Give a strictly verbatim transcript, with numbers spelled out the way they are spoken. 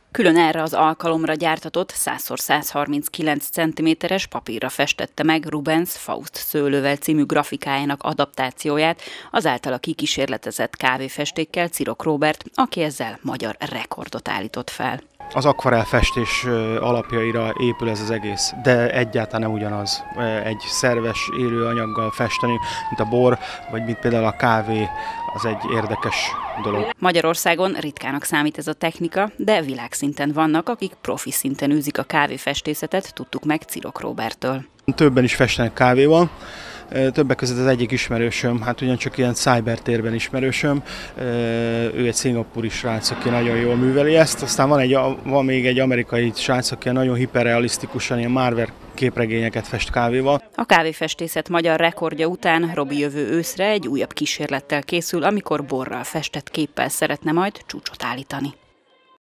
Külön erre az alkalomra gyártatott száz szor százharminckilenc centiméteres papírra festette meg Rubens Faust szőlővel című grafikájának adaptációját az általa kikísérletezett kávéfestékkel Cirok Róbert, aki ezzel magyar rekordot állított fel. Az akvarellfestés alapjaira épül ez az egész, de egyáltalán nem ugyanaz egy szerves, élő anyaggal festeni, mint a bor, vagy mint például a kávé, az egy érdekes dolog. Magyarországon ritkának számít ez a technika, de világszinten vannak, akik profi szinten űzik a kávéfestészetet, tudtuk meg Cirok Róberttől. Többen is festenek kávéval. Többek között az egyik ismerősöm, hát ugyancsak ilyen cybertérben ismerősöm, ő egy szingapúri srác, aki nagyon jól műveli ezt, aztán van, egy, van még egy amerikai srác, aki nagyon hiperrealisztikusan ilyen Marvel képregényeket fest kávéval. A kávéfestészet magyar rekordja után Robi jövő őszre egy újabb kísérlettel készül, amikor borral festett képpel szeretne majd csúcsot állítani.